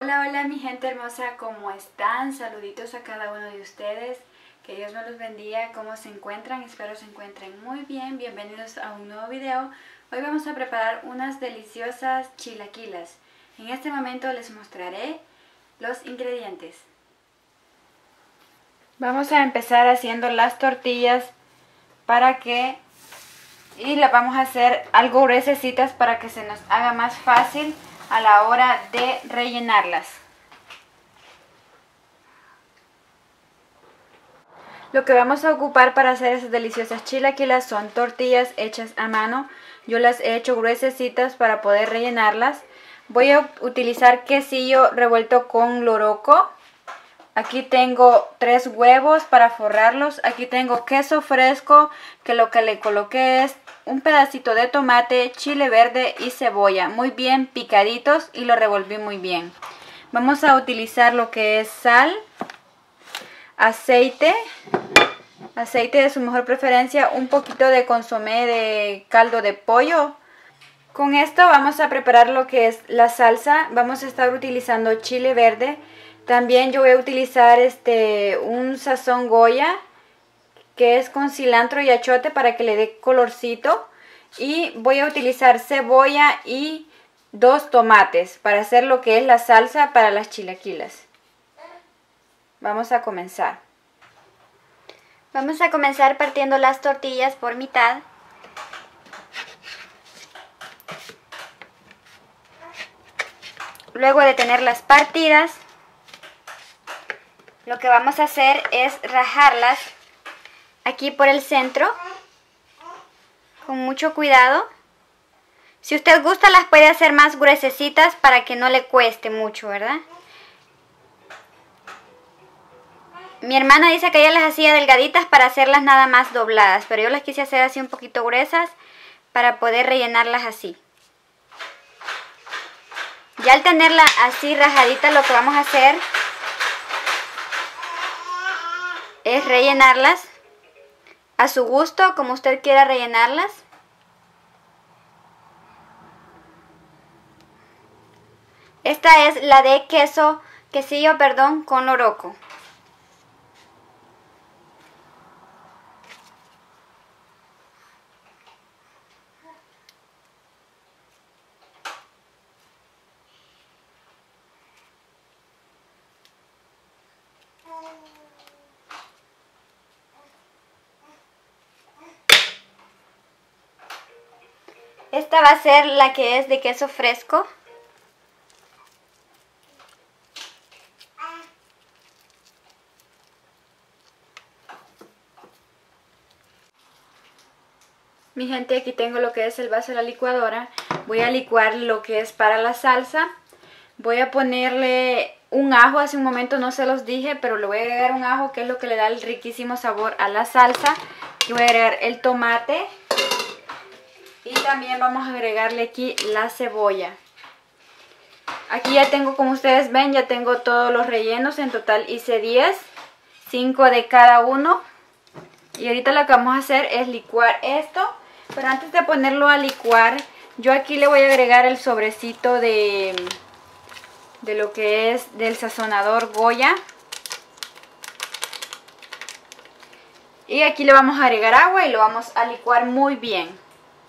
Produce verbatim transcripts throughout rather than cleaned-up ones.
Hola, hola mi gente hermosa, ¿cómo están? Saluditos a cada uno de ustedes, que Dios me los bendiga. ¿Cómo se encuentran? Espero se encuentren muy bien. Bienvenidos a un nuevo video. Hoy vamos a preparar unas deliciosas chilaquilas. En este momento les mostraré los ingredientes. Vamos a empezar haciendo las tortillas para que y las vamos a hacer algo gruesecitas para que se nos haga más fácil a la hora de rellenarlas. Lo que vamos a ocupar para hacer esas deliciosas chilaquilas son tortillas hechas a mano. Yo las he hecho gruesecitas para poder rellenarlas. Voy a utilizar quesillo revuelto con loroco. Aquí tengo tres huevos para forrarlos. Aquí tengo queso fresco, que lo que le coloqué es un pedacito de tomate, chile verde y cebolla, muy bien picaditos, y lo revolví muy bien. Vamos a utilizar lo que es sal, aceite, aceite de su mejor preferencia, un poquito de consomé de caldo de pollo. Con esto vamos a preparar lo que es la salsa. Vamos a estar utilizando chile verde. También yo voy a utilizar este un sazón Goya, que es con cilantro y achiote para que le dé colorcito. Y voy a utilizar cebolla y dos tomates para hacer lo que es la salsa para las chilaquilas. Vamos a comenzar. Vamos a comenzar partiendo las tortillas por mitad. Luego de tenerlas partidas, lo que vamos a hacer es rajarlas aquí por el centro, con mucho cuidado. Si usted gusta, las puede hacer más gruesecitas para que no le cueste mucho, ¿verdad? Mi hermana dice que ella las hacía delgaditas para hacerlas nada más dobladas, pero yo las quise hacer así un poquito gruesas para poder rellenarlas así. Ya al tenerla así rajadita, lo que vamos a hacer es rellenarlas a su gusto, como usted quiera rellenarlas. Esta es la de queso, quesillo, perdón, con loroco. Esta va a ser la que es de queso fresco. Mi gente, aquí tengo lo que es el vaso de la licuadora. Voy a licuar lo que es para la salsa. Voy a ponerle un ajo, hace un momento no se los dije, pero le voy a agregar un ajo, que es lo que le da el riquísimo sabor a la salsa. Y voy a agregar el tomate. Y también vamos a agregarle aquí la cebolla. Aquí ya tengo, como ustedes ven, ya tengo todos los rellenos. En total hice diez, cinco de cada uno. Y ahorita lo que vamos a hacer es licuar esto. Pero antes de ponerlo a licuar, yo aquí le voy a agregar el sobrecito de, de lo que es del sazonador Goya. Y aquí le vamos a agregar agua y lo vamos a licuar muy bien.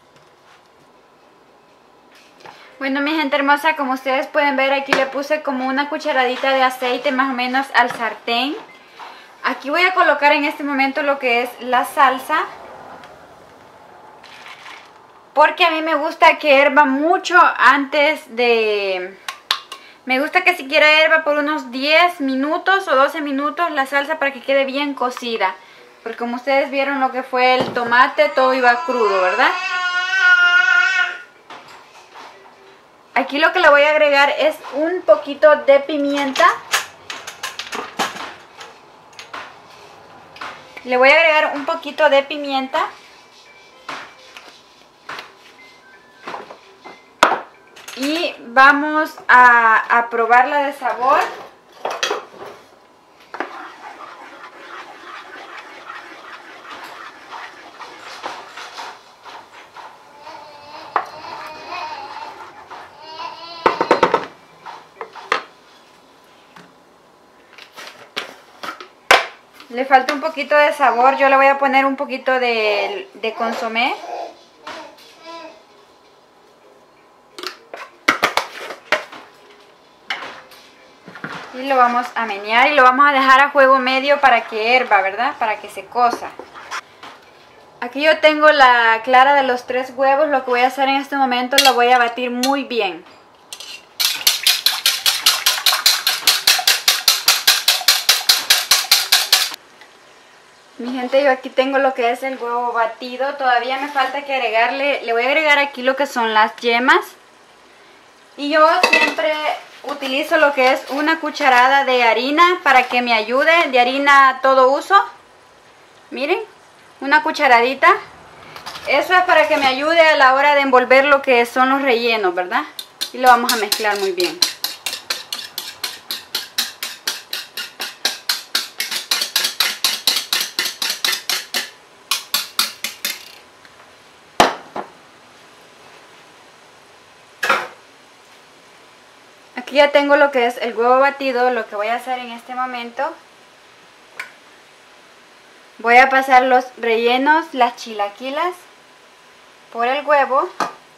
Bueno, mi gente hermosa, como ustedes pueden ver, aquí le puse como una cucharadita de aceite más o menos al sartén. Aquí voy a colocar en este momento lo que es la salsa, porque a mí me gusta que hierva mucho antes de... Me gusta que siquiera hierva por unos diez minutos o doce minutos la salsa para que quede bien cocida. Porque como ustedes vieron lo que fue el tomate, todo iba crudo, ¿verdad? Aquí lo que le voy a agregar es un poquito de pimienta. Le voy a agregar un poquito de pimienta. Y vamos a, a probarla de sabor. Le falta un poquito de sabor. Yo le voy a poner un poquito de, de consomé. Y lo vamos a menear y lo vamos a dejar a fuego medio para que hierva, ¿verdad? Para que se cosa. Aquí yo tengo la clara de los tres huevos. Lo que voy a hacer en este momento, lo voy a batir muy bien. Mi gente, yo aquí tengo lo que es el huevo batido. Todavía me falta que agregarle, le voy a agregar aquí lo que son las yemas. Y yo siempre utilizo lo que es una cucharada de harina para que me ayude, de harina todo uso. Miren, una cucharadita. Eso es para que me ayude a la hora de envolver lo que son los rellenos, ¿verdad? Y lo vamos a mezclar muy bien. Aquí ya tengo lo que es el huevo batido. Lo que voy a hacer en este momento, voy a pasar los rellenos, las chilaquilas, por el huevo.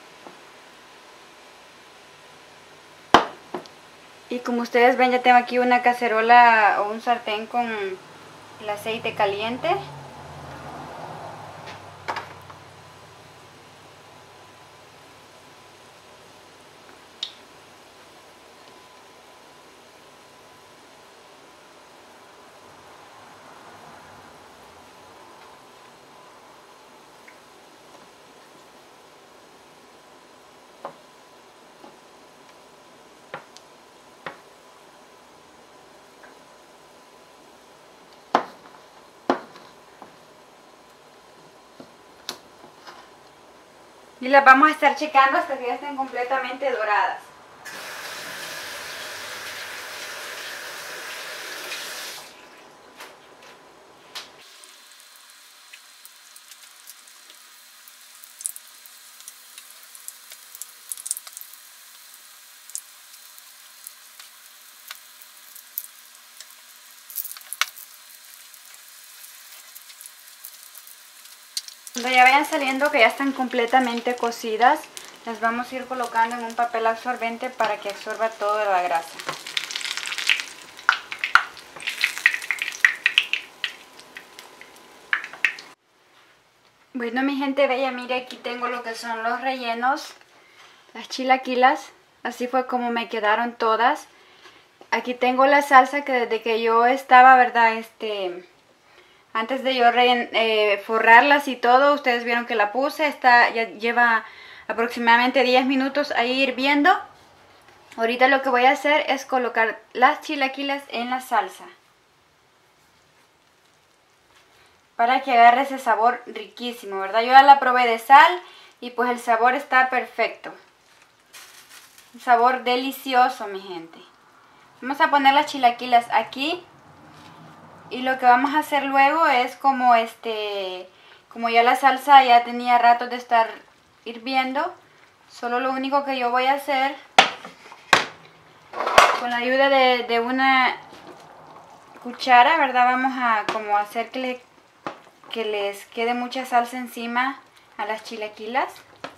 Y como ustedes ven, ya tengo aquí una cacerola o un sartén con el aceite caliente. Y las vamos a estar checando hasta que ya estén completamente doradas. Cuando ya vayan saliendo que ya están completamente cocidas, las vamos a ir colocando en un papel absorbente para que absorba toda la grasa. Bueno, mi gente bella, mire, aquí tengo lo que son los rellenos, las chilaquilas. Así fue como me quedaron todas. Aquí tengo la salsa que desde que yo estaba, ¿verdad? Este... Antes de yo re, eh, forrarlas y todo, ustedes vieron que la puse. Esta ya lleva aproximadamente diez minutos ahí hirviendo. Ahorita lo que voy a hacer es colocar las chilaquilas en la salsa, para que agarre ese sabor riquísimo, ¿verdad? Yo ya la probé de sal y pues el sabor está perfecto. Un sabor delicioso, mi gente. Vamos a poner las chilaquilas aquí. Y lo que vamos a hacer luego es como este, como ya la salsa ya tenía rato de estar hirviendo, solo lo único que yo voy a hacer, con la ayuda de, de una cuchara, ¿verdad? Vamos a como hacer que, le, que les quede mucha salsa encima a las chilaquilas.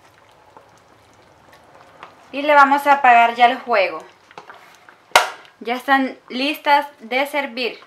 Y le vamos a apagar ya el fuego. Ya están listas de servir.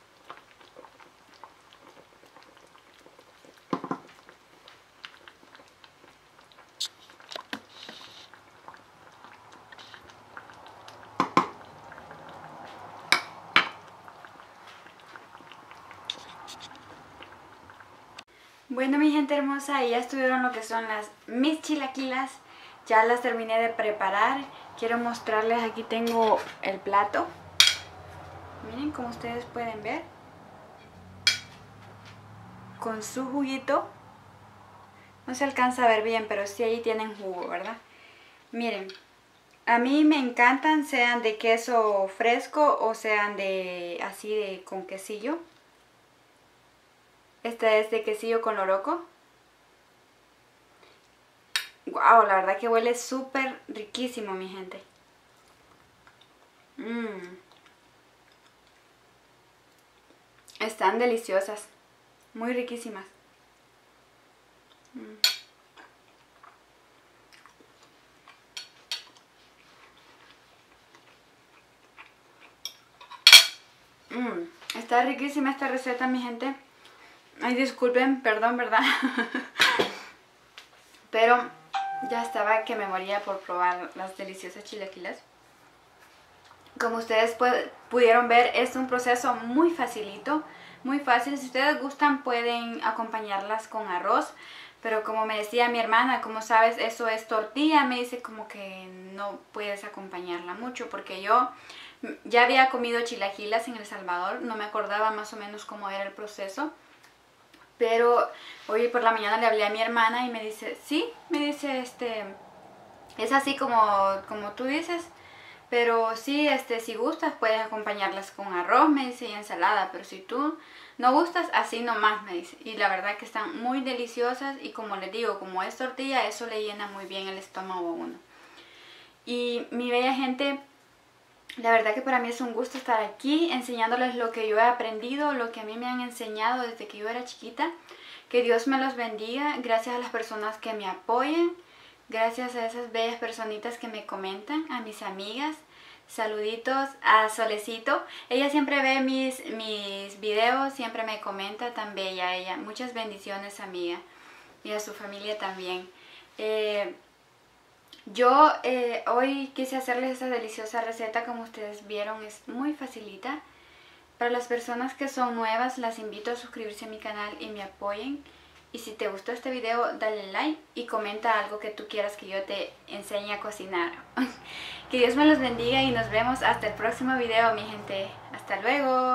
Bueno, mi gente hermosa, ya estuvieron lo que son las mis chilaquilas. Ya las terminé de preparar. Quiero mostrarles, aquí tengo el plato. Miren, como ustedes pueden ver, con su juguito. No se alcanza a ver bien, pero sí ahí tienen jugo, ¿verdad? Miren, a mí me encantan, sean de queso fresco o sean de así de con quesillo. Esta es de quesillo con loroco. Wow, la verdad que huele súper riquísimo, mi gente. Mmm. Están deliciosas, muy riquísimas. Mm. Mm, está riquísima esta receta, mi gente. Ay, disculpen, perdón, ¿verdad? Pero ya estaba que me moría por probar las deliciosas chilaquilas. Como ustedes pudieron ver, es un proceso muy facilito, muy fácil. Si ustedes gustan pueden acompañarlas con arroz. Pero como me decía mi hermana, como sabes, eso es tortilla, me dice como que no puedes acompañarla mucho. Porque yo ya había comido chilaquilas en El Salvador, no me acordaba más o menos cómo era el proceso. Pero hoy por la mañana le hablé a mi hermana y me dice, sí, me dice, este, es así como, como tú dices. Pero sí, este, si gustas puedes acompañarlas con arroz, me dice, y ensalada. Pero si tú no gustas, así nomás, me dice. Y la verdad que están muy deliciosas y como les digo, como es tortilla, eso le llena muy bien el estómago a uno. Y mi bella gente, la verdad que para mí es un gusto estar aquí enseñándoles lo que yo he aprendido, lo que a mí me han enseñado desde que yo era chiquita. Que Dios me los bendiga, gracias a las personas que me apoyen. Gracias a esas bellas personitas que me comentan, a mis amigas, saluditos a Solecito. Ella siempre ve mis, mis videos, siempre me comenta, tan bella ella. Muchas bendiciones, amiga, y a su familia también. Eh, yo eh, hoy quise hacerles esta deliciosa receta, como ustedes vieron, es muy facilita. Para las personas que son nuevas, las invito a suscribirse a mi canal y me apoyen. Y si te gustó este video, dale like y comenta algo que tú quieras que yo te enseñe a cocinar. Que Dios me los bendiga y nos vemos hasta el próximo video, mi gente. Hasta luego.